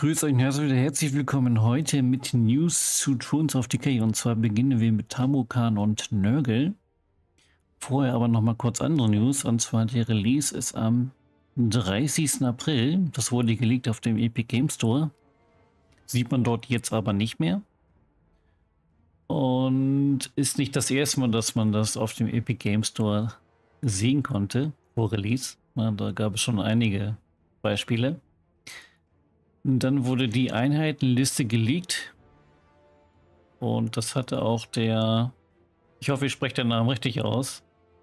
Grüß euch und herzlich willkommen heute mit News zu Thrones of Decay. Und zwar beginnen wir mit Tamokan und Nurgle. Vorher aber nochmal kurz andere News. Und zwar der Release ist am 30. April. Das wurde geleakt auf dem Epic Game Store. Sieht man dort jetzt aber nicht mehr. Und ist nicht das erste Mal, dass man das auf dem Epic Game Store sehen konnte vor Release. Ja, da gab es schon einige Beispiele. Und dann wurde die Einheitenliste geleakt. Und das hatte auch der, ich hoffe, ich spreche den Namen richtig aus,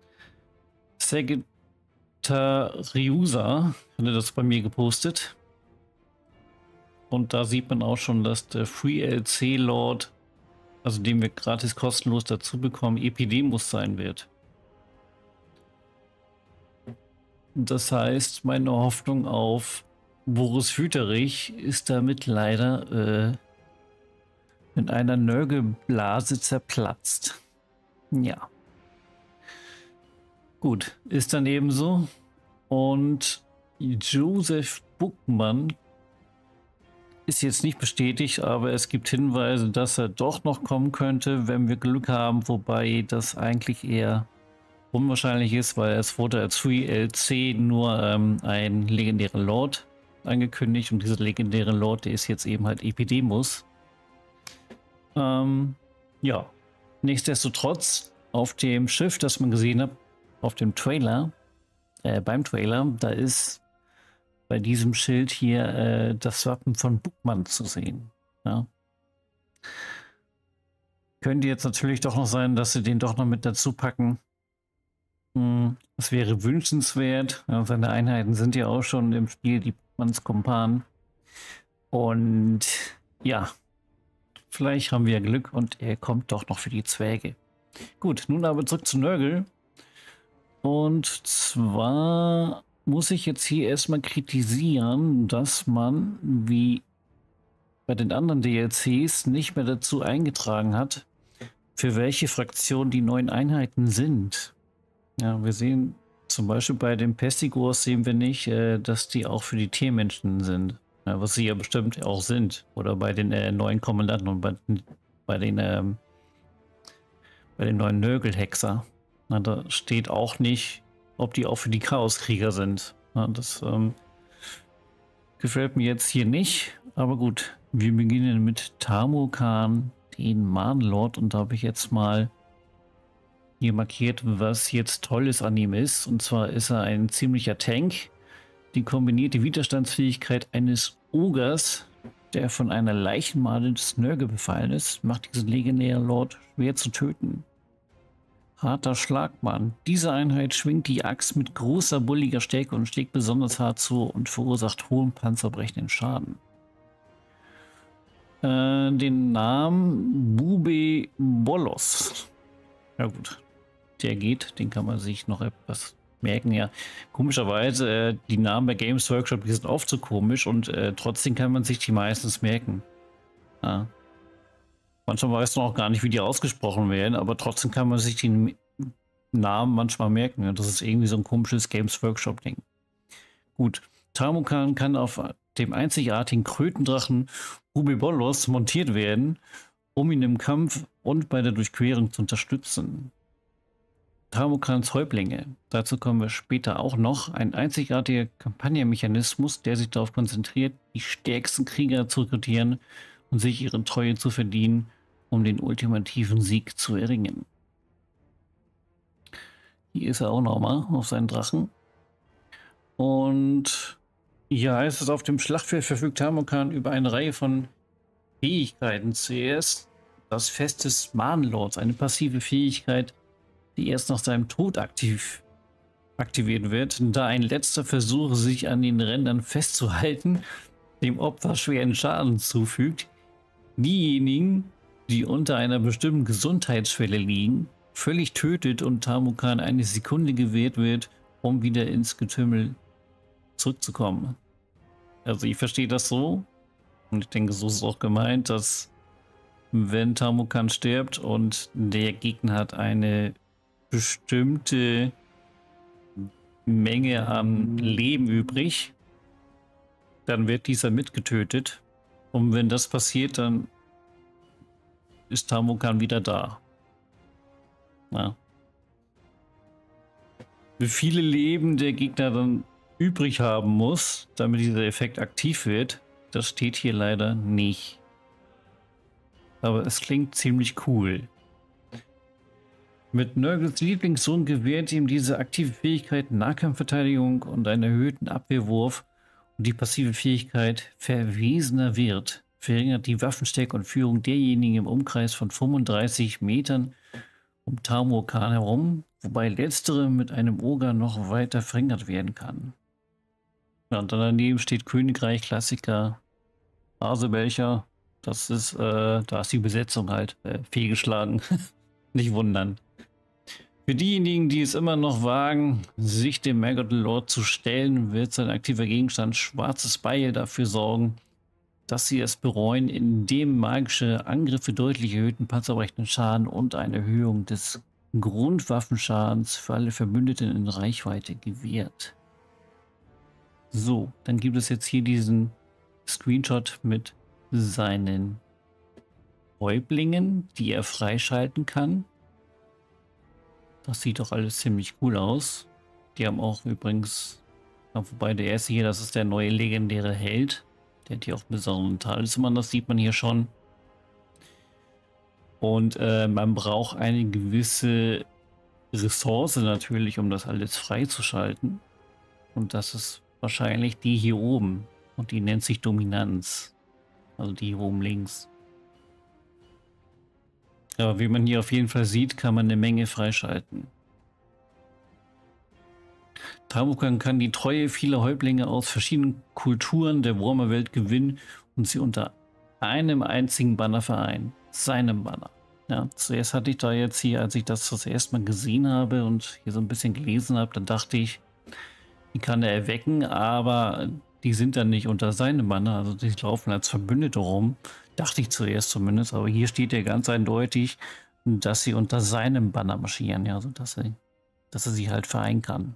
Sagittariusa hatte das bei mir gepostet. Und da sieht man auch schon, dass der Free LC Lord, also den wir gratis kostenlos dazu bekommen, Epidemus sein wird. Das heißt, meine Hoffnung auf Boris Wüterich ist damit leider in einer Nörgelblase zerplatzt. Ja. Gut, ist dann ebenso. Und Joseph Buckmann ist jetzt nicht bestätigt, aber es gibt Hinweise, dass er doch noch kommen könnte, wenn wir Glück haben, wobei das eigentlich eher unwahrscheinlich ist, weil es wurde als Free LC nur ein legendärer Lord angekündigt und dieser legendäre Lord, der ist jetzt eben halt Epidemus. Ja, nichtsdestotrotz auf dem Schiff, das man gesehen hat, auf dem Trailer, beim Trailer, da ist bei diesem Schild hier das Wappen von Buckmann zu sehen. Ja. Könnte jetzt natürlich doch noch sein, dass sie den doch noch mit dazu packen. Es wäre wünschenswert. Ja, seine Einheiten sind ja auch schon im Spiel die Buckmanns Kumpan. Und ja, vielleicht haben wir Glück und er kommt doch noch für die Zwerge. Gut, nun aber zurück zu Nurgle. Und zwar muss ich jetzt hier erstmal kritisieren, dass man, wie bei den anderen DLCs, nicht mehr dazu eingetragen hat, für welche Fraktion die neuen Einheiten sind. Ja, wir sehen zum Beispiel bei den Pestigors sehen wir nicht, dass die auch für die Tiermenschen sind. Ja, was sie ja bestimmt auch sind. Oder bei den neuen Kommandanten und bei den neuen Nörgelhexer. Na, da steht auch nicht, ob die auch für die Chaoskrieger sind. Na, das gefällt mir jetzt hier nicht. Aber gut, wir beginnen mit Tamokan, den Mahnlord. Und da habe ich jetzt mal hier markiert, was jetzt Tolles an ihm ist. Und zwar ist er ein ziemlicher Tank. Die kombinierte Widerstandsfähigkeit eines Ogers, der von einer Leichenmade des Nörgel befallen ist, macht diesen legendären Lord schwer zu töten. Harter Schlagmann. Diese Einheit schwingt die Axt mit großer, bulliger Stärke und schlägt besonders hart zu und verursacht hohen panzerbrechenden Schaden. Den Namen Bube Bolos. Ja gut, der geht, den kann man sich noch etwas merken. Ja, komischerweise, die Namen bei Games Workshop, die sind oft so komisch und trotzdem kann man sich die meistens merken. Ja. Manchmal weiß man auch gar nicht, wie die ausgesprochen werden, aber trotzdem kann man sich die Namen manchmal merken. Ja, das ist irgendwie so ein komisches Games Workshop-Ding. Gut, Tamokan kann auf dem einzigartigen Krötendrachen Rubibolos montiert werden, um ihn im Kampf und bei der Durchquerung zu unterstützen. Tamokans Häuptlinge, dazu kommen wir später auch noch, ein einzigartiger Kampagnenmechanismus, der sich darauf konzentriert, die stärksten Krieger zu rekrutieren und sich ihre Treue zu verdienen, um den ultimativen Sieg zu erringen. Hier ist er auch nochmal auf seinen Drachen. Und hier heißt es, auf dem Schlachtfeld verfügt Tamokan über eine Reihe von Fähigkeiten. Zuerst das Fest des Mahnlords, eine passive Fähigkeit, die erst nach seinem Tod aktiviert wird, da ein letzter Versuch, sich an den Rändern festzuhalten, dem Opfer schweren Schaden zufügt. Diejenigen, die unter einer bestimmten Gesundheitsschwelle liegen, völlig tötet und Tamokan eine Sekunde gewährt wird, um wieder ins Getümmel zurückzukommen. Also ich verstehe das so, und ich denke, so ist es auch gemeint, dass wenn Tamokan stirbt und der Gegner hat eine bestimmte Menge an Leben übrig, dann wird dieser mitgetötet Und wenn das passiert, dann ist Tamokan wieder da. Ja. Wie viele Leben der Gegner dann übrig haben muss, damit dieser Effekt aktiv wird, das steht hier leider nicht. Aber es klingt ziemlich cool. Mit Nurgles Lieblingssohn gewährt ihm diese aktive Fähigkeit Nahkampfverteidigung und einen erhöhten Abwehrwurf, und die passive Fähigkeit Verwesener Wirt verringert die Waffenstärke und Führung derjenigen im Umkreis von 35 Metern um Tamokan herum, wobei letztere mit einem Oger noch weiter verringert werden kann. Ja, und dann daneben steht Königreich Klassiker Hasebelcher. Das ist, da ist die Besetzung halt fehlgeschlagen. Nicht wundern. Für diejenigen, die es immer noch wagen, sich dem Maggot Lord zu stellen, wird sein aktiver Gegenstand Schwarzes Beil dafür sorgen, dass sie es bereuen, indem magische Angriffe deutlich erhöhten panzerbrechenden Schaden und eine Erhöhung des Grundwaffenschadens für alle Verbündeten in Reichweite gewährt. So, dann gibt es jetzt hier diesen Screenshot mit seinen Häuptlingen, die er freischalten kann. Das sieht doch alles ziemlich cool aus. Die haben auch übrigens, wobei der erste hier, das ist der neue legendäre Held. Der hat hier auch einen besonderen Talisman, das sieht man hier schon. Und man braucht eine gewisse Ressource natürlich, um das alles freizuschalten. Und das ist wahrscheinlich die hier oben. Und die nennt sich Dominanz. Also die hier oben links. Aber wie man hier auf jeden Fall sieht, kann man eine Menge freischalten. Tamokan kann die Treue vieler Häuptlinge aus verschiedenen Kulturen der Warhammer-Welt gewinnen und sie unter einem einzigen Banner vereinen. Seinem Banner. Ja, zuerst hatte ich da jetzt hier, als ich das erste Mal gesehen habe und hier so ein bisschen gelesen habe, dann dachte ich, die kann er erwecken, aber die sind dann nicht unter seinem Banner, also die laufen als Verbündete rum. Dachte ich zuerst zumindest, aber hier steht ja ganz eindeutig, dass sie unter seinem Banner marschieren, ja, also dass er sie halt vereinen kann.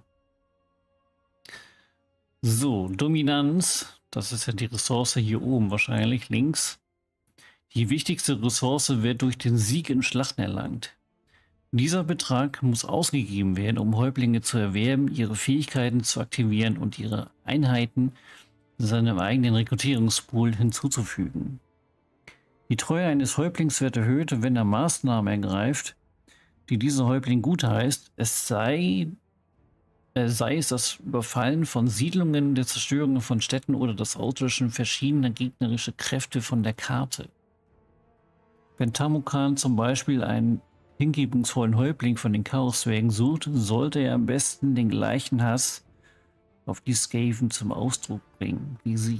So, Dominanz, das ist ja die Ressource hier oben wahrscheinlich, links. Die wichtigste Ressource wird durch den Sieg in Schlachten erlangt. Dieser Betrag muss ausgegeben werden, um Häuptlinge zu erwerben, ihre Fähigkeiten zu aktivieren und ihre Einheiten seinem eigenen Rekrutierungspool hinzuzufügen. Die Treue eines Häuptlings wird erhöht, wenn er Maßnahmen ergreift, die dieser Häuptling gutheißt, sei es das Überfallen von Siedlungen, der Zerstörung von Städten oder das Auslöschen verschiedener gegnerischer Kräfte von der Karte. Wenn Tamokan zum Beispiel einen hingebungsvollen Häuptling von den Chaoswägen sucht, sollte er am besten den gleichen Hass auf die Skaven zum Ausdruck bringen, wie sie.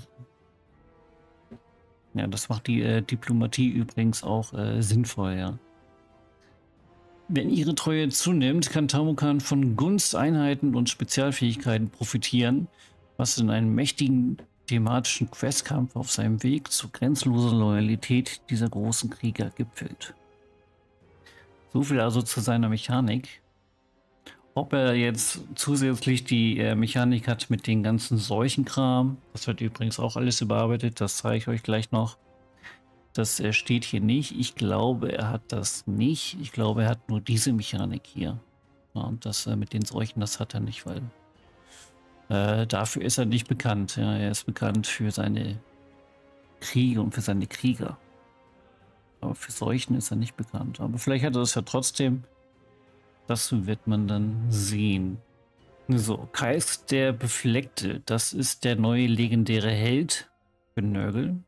Ja, das macht die Diplomatie übrigens auch sinnvoll, ja. Wenn ihre Treue zunimmt, kann Tamokan von Gunst, Einheiten und Spezialfähigkeiten profitieren, was in einem mächtigen thematischen Questkampf auf seinem Weg zu grenzloser Loyalität dieser großen Krieger gipfelt. So viel also zu seiner Mechanik. Ob er jetzt zusätzlich die Mechanik hat mit den ganzen Seuchenkram, das wird übrigens auch alles überarbeitet, das zeige ich euch gleich noch. Das steht hier nicht. Ich glaube, er hat das nicht. Ich glaube, er hat nur diese Mechanik hier. Ja, und das mit den Seuchen, das hat er nicht, weil dafür ist er nicht bekannt. Ja, er ist bekannt für seine Kriege und für seine Krieger. Aber für Seuchen ist er nicht bekannt. Aber vielleicht hat er das ja trotzdem. Das wird man dann sehen. So, Kais der Befleckte. Das ist der neue legendäre Held für Nurgle.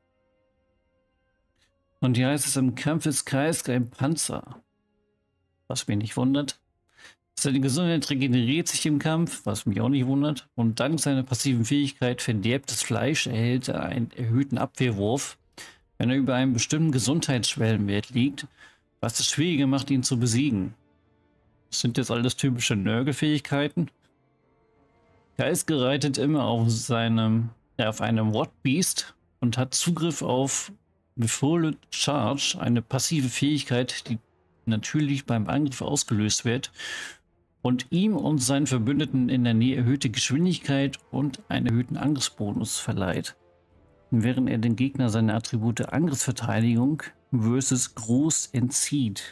Und hier heißt es, im Kampf ist Kais ein Panzer. Was mich nicht wundert. Seine Gesundheit regeneriert sich im Kampf, was mich auch nicht wundert. Und dank seiner passiven Fähigkeit verderbtes Fleisch erhält er einen erhöhten Abwehrwurf, wenn er über einem bestimmten Gesundheitsschwellenwert liegt, was es schwieriger macht, ihn zu besiegen. Das sind jetzt alles typische Nurgle-Fähigkeiten. Kais reitet immer auf einem Wardbeast und hat Zugriff auf Before Charge, eine passive Fähigkeit, die natürlich beim Angriff ausgelöst wird und ihm und seinen Verbündeten in der Nähe erhöhte Geschwindigkeit und einen erhöhten Angriffsbonus verleiht. während er den Gegner seine Attribute Angriffsverteidigung versus Groß entzieht.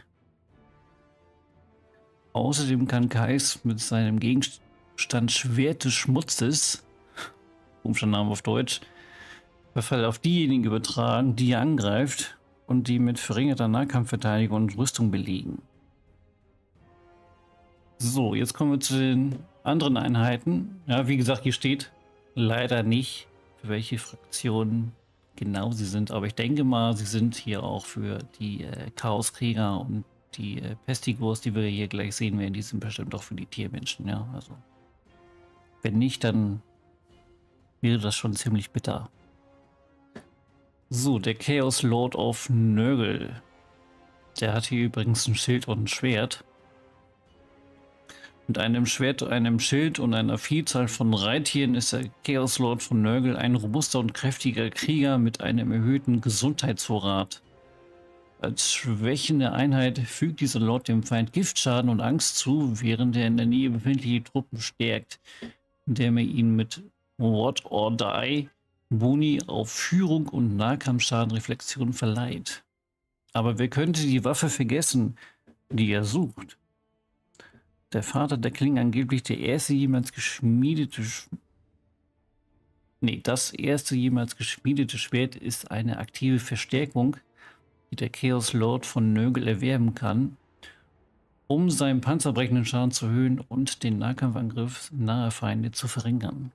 Außerdem kann Kais mit seinem Gegenstand Schwert des Schmutzes, komischer Name auf Deutsch, Verfall auf diejenigen übertragen, die er angreift und die mit verringerter Nahkampfverteidigung und Rüstung belegen. So, jetzt kommen wir zu den anderen Einheiten. Ja, wie gesagt, hier steht leider nicht, für welche Fraktionen genau sie sind, aber ich denke mal, sie sind hier auch für die Chaoskrieger und die Pestigors, die wir hier gleich sehen werden, die sind bestimmt auch für die Tiermenschen, ja, also wenn nicht, dann wäre das schon ziemlich bitter. So, der Chaos Lord of Nurgle. Der hat hier übrigens ein Schild und ein Schwert. Mit einem Schwert, einem Schild und einer Vielzahl von Reittieren ist der Chaos Lord von Nurgle ein robuster und kräftiger Krieger mit einem erhöhten Gesundheitsvorrat. Als schwächende Einheit fügt dieser Lord dem Feind Giftschaden und Angst zu, während er in der Nähe befindliche Truppen stärkt, indem er ihn mit What or Die Boni auf Führung und Nahkampfschadenreflexion verleiht. Aber wer könnte die Waffe vergessen, die er sucht? Der Vater der Klinge, angeblich der erste jemals geschmiedete das erste jemals geschmiedete Schwert, ist eine aktive Verstärkung, die der Chaos Lord von Nurgle erwerben kann, um seinen panzerbrechenden Schaden zu erhöhen und den Nahkampfangriff naher Feinde zu verringern.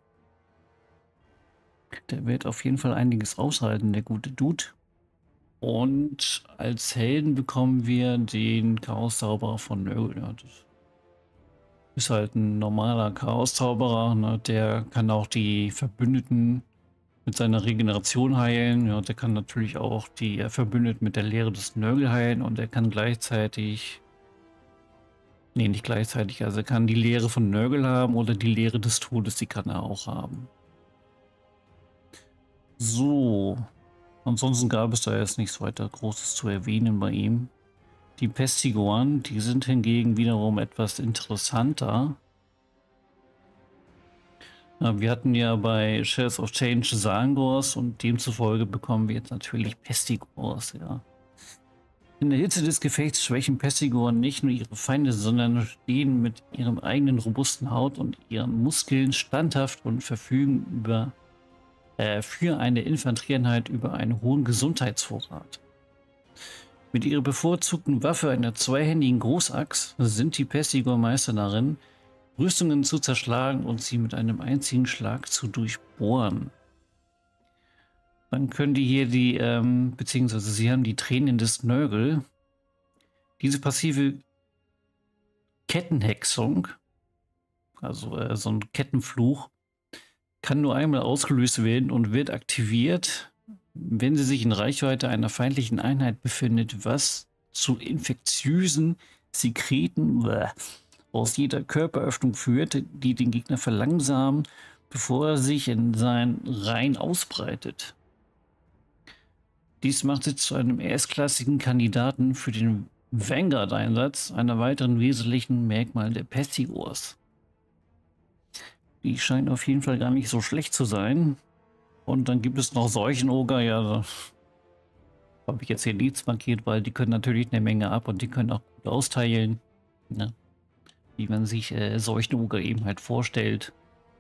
Der wird auf jeden Fall einiges aushalten, der gute Dude. Und als Helden bekommen wir den Chaos-Zauberer von Nurgle. Ja, das ist halt ein normaler Chaos-Zauberer, ne? Der kann auch die Verbündeten mit seiner Regeneration heilen. Ja, der kann natürlich auch die Verbündeten mit der Lehre des Nurgle heilen und er kann gleichzeitig... Nee, nicht gleichzeitig. Also er kann die Lehre von Nurgle haben oder die Lehre des Todes, die kann er auch haben. So, ansonsten gab es da jetzt nichts weiter Großes zu erwähnen bei ihm. Die Pestigoren, die sind hingegen wiederum etwas interessanter. Wir hatten ja bei Shadows of Change Zangors und demzufolge bekommen wir jetzt natürlich Pestigors, ja. In der Hitze des Gefechts schwächen Pestigoren nicht nur ihre Feinde, sondern stehen mit ihrem eigenen robusten Haut und ihren Muskeln standhaft und verfügen über für eine Infanterieeinheit über einen hohen Gesundheitsvorrat. Mit ihrer bevorzugten Waffe, einer zweihändigen Großaxt, sind die Pestigor-Meister darin, Rüstungen zu zerschlagen und sie mit einem einzigen Schlag zu durchbohren. Dann können die hier beziehungsweise sie haben die Tränen des Nurgle. Diese passive Kettenhexung, also so ein Kettenfluch, kann nur einmal ausgelöst werden und wird aktiviert, wenn sie sich in Reichweite einer feindlichen Einheit befindet, was zu infektiösen Sekreten aus jeder Körperöffnung führt, die den Gegner verlangsamen, bevor er sich in seinen Reihen ausbreitet. Dies macht sie zu einem erstklassigen Kandidaten für den Vanguard-Einsatz, einer weiteren wesentlichen Merkmal der Pestigors. Die scheint auf jeden Fall gar nicht so schlecht zu sein. Und dann gibt es noch Seuchenoger, ja, da habe ich jetzt hier nichts markiert, weil die können natürlich eine Menge ab und die können auch gut austeilen, ne? Wie man sich Seuchenoger eben halt vorstellt.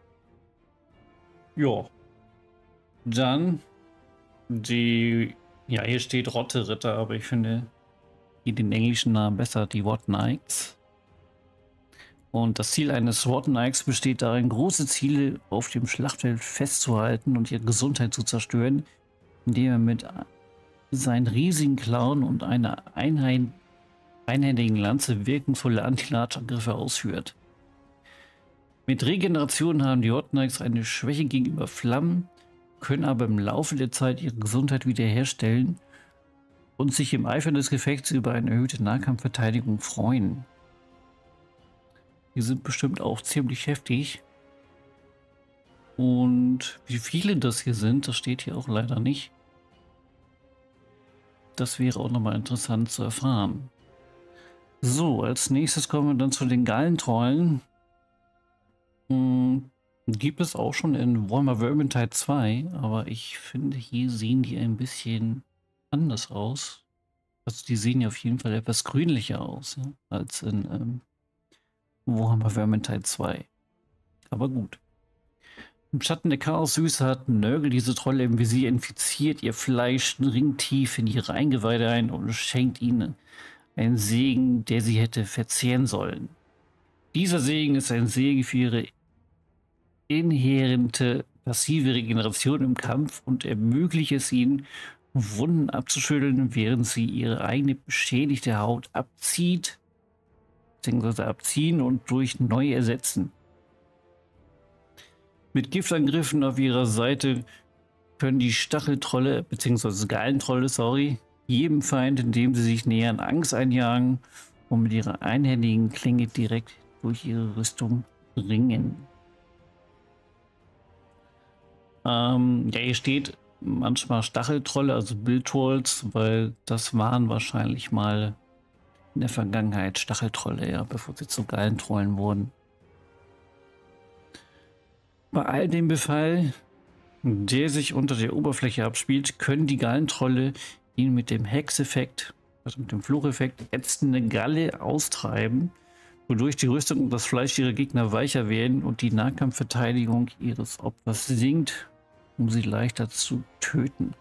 Ja. Dann die, ja, hier steht Rotte-Ritter, aber ich finde hier den englischen Namen besser, die What Knights. Und das Ziel eines What Knights besteht darin, große Ziele auf dem Schlachtfeld festzuhalten und ihre Gesundheit zu zerstören, indem er mit seinen riesigen Klauen und einer einhändigen Lanze wirkungsvolle Anti-Latsch-Angriffe ausführt. Mit Regeneration haben die What Knights eine Schwäche gegenüber Flammen, können aber im Laufe der Zeit ihre Gesundheit wiederherstellen und sich im Eifer des Gefechts über eine erhöhte Nahkampfverteidigung freuen. Die sind bestimmt auch ziemlich heftig. Und wie viele das hier sind, das steht hier auch leider nicht. Das wäre auch nochmal interessant zu erfahren. So, als nächstes kommen wir dann zu den Gallentrollen. Gibt es auch schon in Warhammer Vermintide 2, aber ich finde, hier sehen die ein bisschen anders aus. Also die sehen ja auf jeden Fall etwas grünlicher aus, ja, als in Warhammer Vermintide 2. Aber gut. Im Schatten der Chaos-Süße hat Nurgle diese Trolle im Visier infiziert. Ihr Fleisch dringt tief in ihre Eingeweide ein und schenkt ihnen einen Segen, der sie hätte verzehren sollen. Dieser Segen ist ein Segen für ihre inhärente passive Regeneration im Kampf und ermöglicht es ihnen, Wunden abzuschütteln, während sie ihre eigene beschädigte Haut abzieht, bzw. abziehen und durch neu ersetzen. Mit Giftangriffen auf ihrer Seite können die Stacheltrolle, bzw. Gallentrolle, jedem Feind, indem sie sich nähern, Angst einjagen und mit ihrer einhändigen Klinge direkt durch ihre Rüstung ringen. Ja, hier steht manchmal Stacheltrolle, also Bildtrolls, weil das waren wahrscheinlich mal in der Vergangenheit Stacheltrolle, ja, bevor sie zu Gallentrollen wurden. Bei all dem Befall, der sich unter der Oberfläche abspielt, können die Gallentrolle ihn mit dem Hexeffekt, also mit dem Flucheffekt, ätzende Galle austreiben, wodurch die Rüstung und das Fleisch ihrer Gegner weicher werden und die Nahkampfverteidigung ihres Opfers sinkt, um sie leichter zu töten.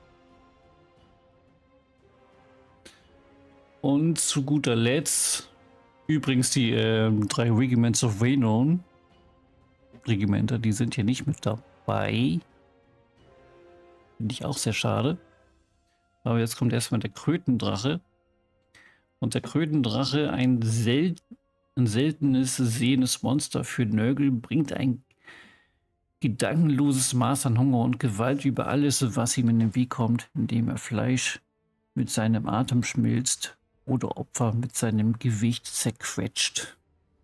Und zu guter Letzt übrigens die 3 Regiments of Renown. Regimenter, die sind hier nicht mit dabei. Finde ich auch sehr schade. Aber jetzt kommt erstmal der Krötendrache. Und der Krötendrache, ein seltenes sehendes Monster für Nurgle, bringt ein gedankenloses Maß an Hunger und Gewalt über alles, was ihm in den Weg kommt, indem er Fleisch mit seinem Atem schmilzt oder Opfer mit seinem Gewicht zerquetscht.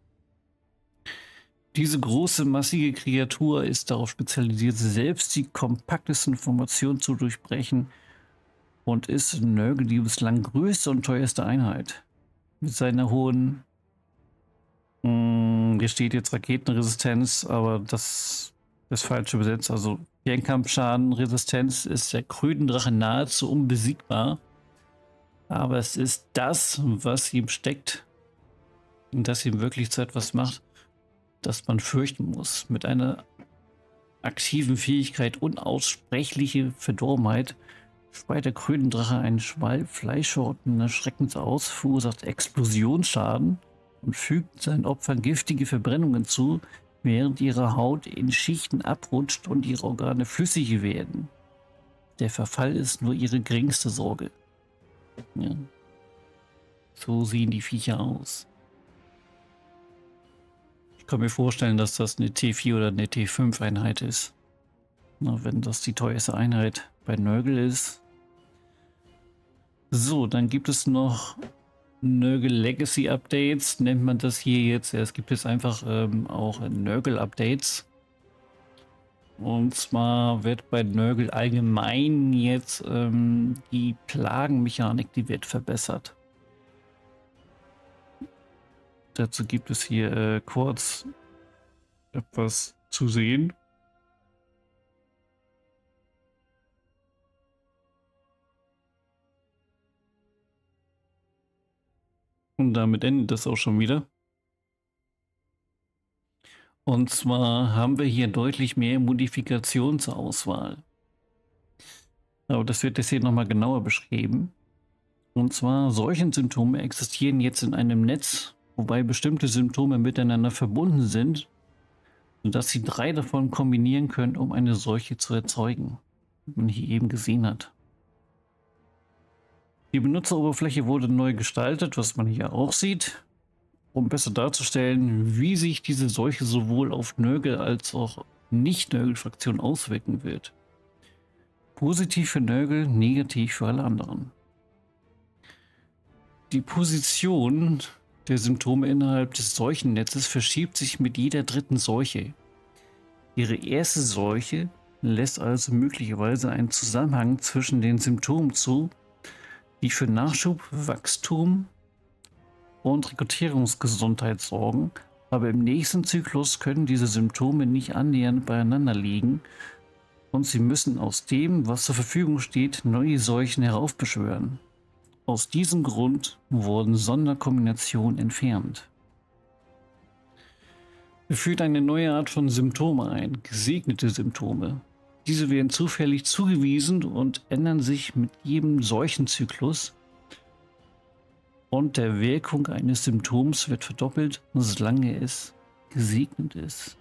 Diese große, massige Kreatur ist darauf spezialisiert, selbst die kompaktesten Formationen zu durchbrechen und ist Nurgle die bislang größte und teuerste Einheit. Mit seiner hohen, hier steht jetzt Raketenresistenz, aber das ist falsch übersetzt. Also Fernkampfschadenresistenz ist der Krötendrache nahezu unbesiegbar. Aber es ist das, was ihm steckt und das ihm wirklich zu etwas macht, das man fürchten muss. Mit einer aktiven Fähigkeit unaussprechliche Verdorbenheit speit der Krötendrache einen Schwall fleischhortender Schreckens aus, verursacht Explosionsschaden und fügt seinen Opfern giftige Verbrennungen zu, während ihre Haut in Schichten abrutscht und ihre Organe flüssig werden. Der Verfall ist nur ihre geringste Sorge. Ja. So sehen die Viecher aus. Ich kann mir vorstellen, dass das eine T4 oder eine T5 Einheit ist. Na, wenn das die teuerste Einheit bei Nurgle ist. So, dann gibt es noch Nurgle Legacy Updates, nennt man das hier jetzt. Es gibt jetzt einfach auch Nurgle Updates. Und zwar wird bei Nurgle allgemein jetzt die Plagenmechanik, die wird verbessert. Dazu gibt es hier kurz etwas zu sehen. Und damit endet das auch schon wieder. Und zwar haben wir hier deutlich mehr Modifikationen zur Auswahl. Aber das wird jetzt hier nochmal genauer beschrieben. Und zwar, Seuchensymptome existieren jetzt in einem Netz, wobei bestimmte Symptome miteinander verbunden sind, sodass sie 3 davon kombinieren können, um eine Seuche zu erzeugen, wie man hier eben gesehen hat. Die Benutzeroberfläche wurde neu gestaltet, was man hier auch sieht, um besser darzustellen, wie sich diese Seuche sowohl auf Nurgle als auch Nicht-Nurgle-Fraktionen auswirken wird. Positiv für Nurgle, negativ für alle anderen. Die Position der Symptome innerhalb des Seuchennetzes verschiebt sich mit jeder dritten Seuche. Ihre erste Seuche lässt also möglicherweise einen Zusammenhang zwischen den Symptomen zu, die für Nachschub, Wachstum und Rekrutierungsgesundheit sorgen, Aber im nächsten Zyklus können diese Symptome nicht annähernd beieinander liegen und sie müssen aus dem, was zur Verfügung steht, neue Seuchen heraufbeschwören. Aus diesem Grund wurden Sonderkombinationen entfernt. Er führt eine neue Art von Symptome ein, gesegnete Symptome. Diese werden zufällig zugewiesen und ändern sich mit jedem Seuchenzyklus. Und der Wirkung eines Symptoms wird verdoppelt, solange es gesegnet ist.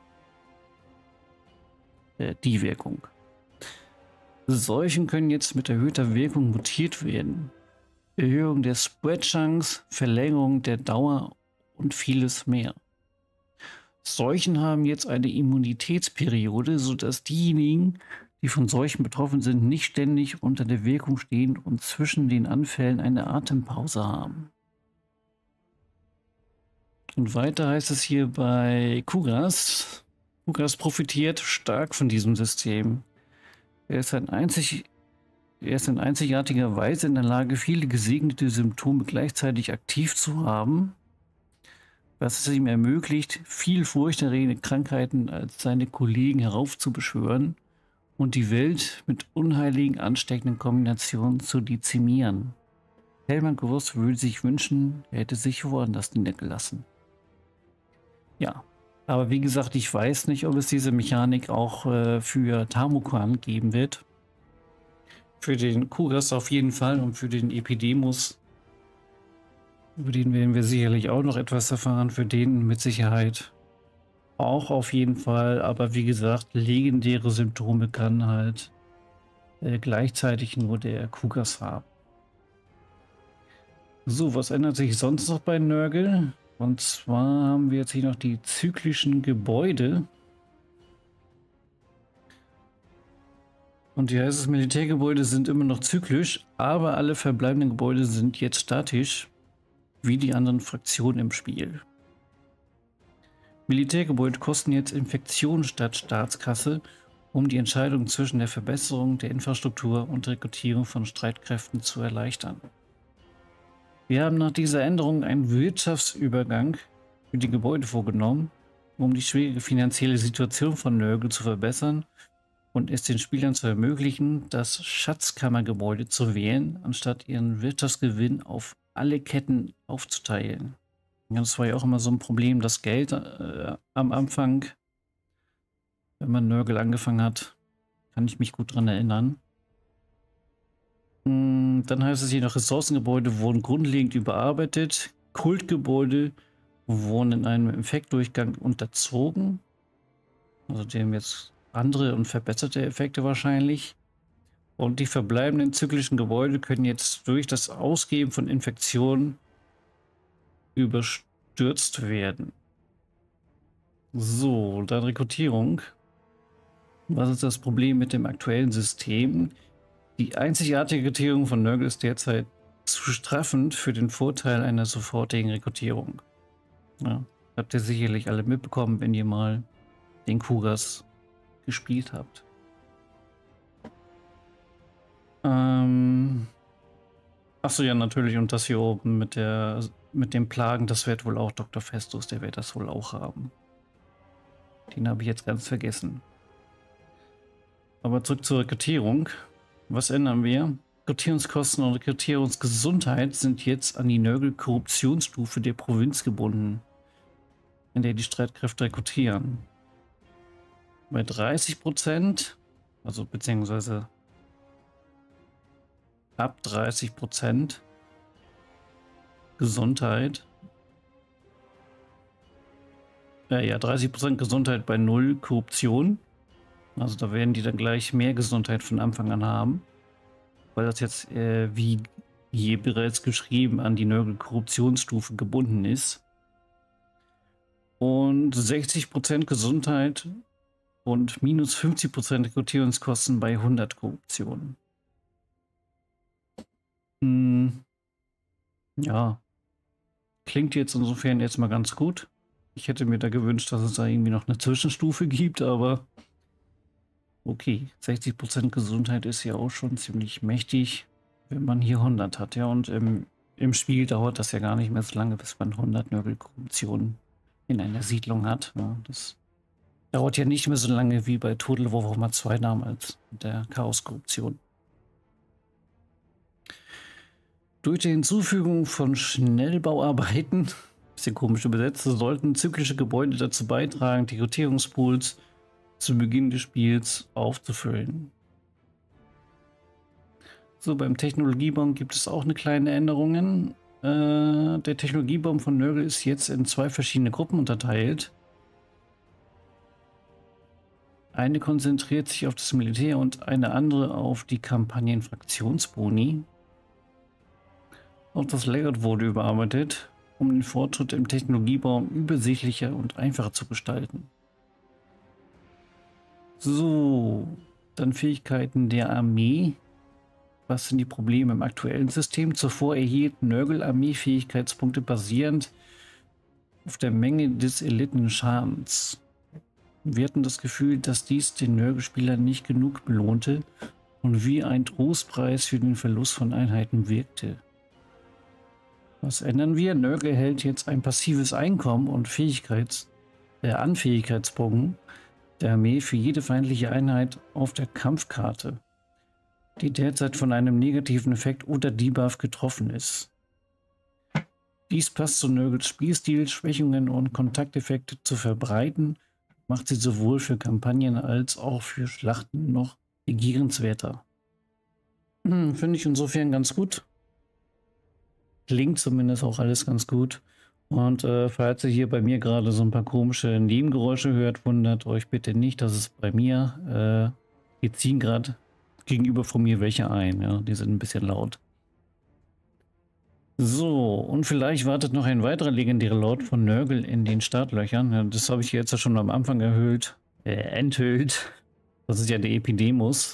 Die Wirkung. Seuchen können jetzt mit erhöhter Wirkung mutiert werden. Erhöhung der Spread-Chance, Verlängerung der Dauer und vieles mehr. Seuchen haben jetzt eine Immunitätsperiode, sodass diejenigen, die von Seuchen betroffen sind, nicht ständig unter der Wirkung stehen und zwischen den Anfällen eine Atempause haben. Und weiter heißt es hier bei Kugas. Kugas profitiert stark von diesem System. Er ist in einzigartiger Weise in der Lage, viele gesegnete Symptome gleichzeitig aktiv zu haben, was es ihm ermöglicht, viel furchterregende Krankheiten als seine Kollegen heraufzubeschwören und die Welt mit unheiligen, ansteckenden Kombinationen zu dezimieren. Hellman Gross würde sich wünschen, er hätte sich woanders niedergelassen. Ja, aber wie gesagt, ich weiß nicht, ob es diese Mechanik auch für Tamukan geben wird. Für den Kugas auf jeden Fall und für den Epidemus, über den werden wir sicherlich auch noch etwas erfahren, für den mit Sicherheit auch auf jeden Fall, aber wie gesagt, legendäre Symptome kann halt gleichzeitig nur der Kugas haben. So, was ändert sich sonst noch bei Nurgle? Und zwar haben wir jetzt hier noch die zyklischen Gebäude. Und hier heißt es, Militärgebäude sind immer noch zyklisch, aber alle verbleibenden Gebäude sind jetzt statisch, wie die anderen Fraktionen im Spiel. Militärgebäude kosten jetzt Infektionen statt Staatskasse, um die Entscheidung zwischen der Verbesserung der Infrastruktur und Rekrutierung von Streitkräften zu erleichtern. Wir haben nach dieser Änderung einen Wirtschaftsübergang für die Gebäude vorgenommen, um die schwierige finanzielle Situation von Nurgle zu verbessern und es den Spielern zu ermöglichen, das Schatzkammergebäude zu wählen, anstatt ihren Wirtschaftsgewinn auf alle Ketten aufzuteilen. Das war ja auch immer so ein Problem, das Geld am Anfang, wenn man Nurgle angefangen hat, kann ich mich gut daran erinnern. Dann heißt es hier noch, Ressourcengebäude wurden grundlegend überarbeitet, Kultgebäude wurden in einem Effektdurchgang unterzogen, also die haben jetzt andere und verbesserte Effekte wahrscheinlich. Und die verbleibenden zyklischen Gebäude können jetzt durch das Ausgeben von Infektionen überstürzt werden. So, dann Rekrutierung. Was ist das Problem mit dem aktuellen System? Die einzigartige Rekrutierung von Nurgle ist derzeit zu straffend für den Vorteil einer sofortigen Rekrutierung. Ja, habt ihr sicherlich alle mitbekommen, wenn ihr mal den Kugas gespielt habt. Achso, ja, natürlich. Und das hier oben mit den Plagen, das wird wohl auch Dr. Festus, der wird das wohl auch haben. Den habe ich jetzt ganz vergessen. Aber zurück zur Rekrutierung. Was ändern wir? Rekrutierungskosten und Rekrutierungsgesundheit sind jetzt an die Nurgle-Korruptionsstufe der Provinz gebunden, in der die Streitkräfte rekrutieren. Bei 30%, also beziehungsweise ab 30% Gesundheit. Ja, 30% Gesundheit bei 0 Korruption. Also da werden die dann gleich mehr Gesundheit von Anfang an haben. Weil das jetzt, wie hier bereits geschrieben, an die Nurgle-Korruptionsstufe gebunden ist. Und 60% Gesundheit und minus 50% Rekrutierungskosten bei 100 Korruptionen. Ja, klingt jetzt insofern erstmal ganz gut. Ich hätte mir da gewünscht, dass es da irgendwie noch eine Zwischenstufe gibt, aber okay, 60% Gesundheit ist ja auch schon ziemlich mächtig, wenn man hier 100 hat. Ja, und im Spiel dauert das ja gar nicht mehr so lange, bis man 100 Nurgle-Korruptionen in einer Siedlung hat. Ja, das dauert ja nicht mehr so lange wie bei Total Warhammer 2 damals mit der Chaos-Korruption. Durch die Hinzufügung von Schnellbauarbeiten, bisschen komisch übersetzt, sollten zyklische Gebäude dazu beitragen, die Rekrutierungspools zu Beginn des Spiels aufzufüllen. So, beim Technologiebaum gibt es auch eine kleine Änderung. Der Technologiebaum von Nurgle ist jetzt in 2 verschiedene Gruppen unterteilt. Eine konzentriert sich auf das Militär und eine andere auf die Kampagnen-Fraktionsboni. Auch das Layout wurde überarbeitet, um den Fortschritt im Technologiebaum übersichtlicher und einfacher zu gestalten. So, dann Fähigkeiten der Armee. Was sind die Probleme im aktuellen System? Zuvor erhielt Nurgle Armee-Fähigkeitspunkte basierend auf der Menge des erlittenen Schadens. Wir hatten das Gefühl, dass dies den Nurgle-Spieler nicht genug belohnte und wie ein Trostpreis für den Verlust von Einheiten wirkte. Was ändern wir? Nurgle erhält jetzt ein passives Einkommen und an Fähigkeitspunkten der Armee für jede feindliche Einheit auf der Kampfkarte, die derzeit von einem negativen Effekt oder Debuff getroffen ist. Dies passt zu Nurgles Spielstil, Schwächungen und Kontakteffekte zu verbreiten, macht sie sowohl für Kampagnen als auch für Schlachten noch begehrenswerter. Finde ich insofern ganz gut. Klingt zumindest auch alles ganz gut. Und falls ihr hier bei mir gerade so ein paar komische Nebengeräusche hört, wundert euch bitte nicht, dass es bei mir, die ziehen gerade gegenüber von mir welche ein. Ja, die sind ein bisschen laut. So, und vielleicht wartet noch ein weiterer legendärer Lord von Nurgle in den Startlöchern. Ja, das habe ich jetzt ja schon am Anfang enthüllt. Das ist ja der Epidemus.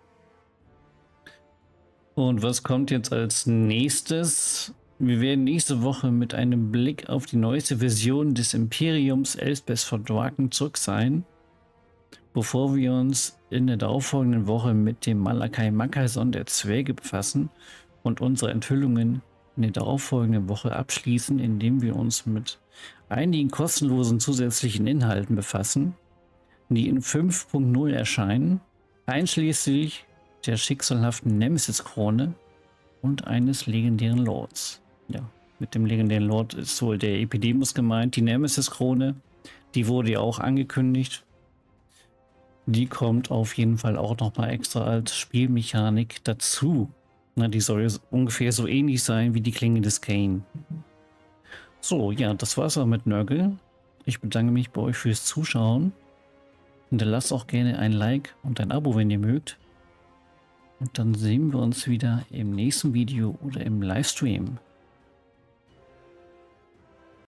Und was kommt jetzt als nächstes? Wir werden nächste Woche mit einem Blick auf die neueste Version des Imperiums Elspeth von Draken zurück sein, bevor wir uns in der darauffolgenden Woche mit dem Malakai Makaison der Zwerge befassen und unsere Enthüllungen in der darauffolgenden Woche abschließen, indem wir uns mit einigen kostenlosen zusätzlichen Inhalten befassen, die in 5.0 erscheinen, einschließlich der schicksalhaften Nemesis-Krone und eines legendären Lords. Ja, mit dem legendären Lord ist wohl der Epidemus gemeint. Die Nemesis-Krone, die wurde ja auch angekündigt. Die kommt auf jeden Fall auch nochmal extra als Spielmechanik dazu. Na, die soll ungefähr so ähnlich sein wie die Klinge des Kane. So, ja, das war's auch mit Nurgle. Ich bedanke mich bei euch fürs Zuschauen. Hinterlasst auch gerne ein Like und ein Abo, wenn ihr mögt. Und dann sehen wir uns wieder im nächsten Video oder im Livestream.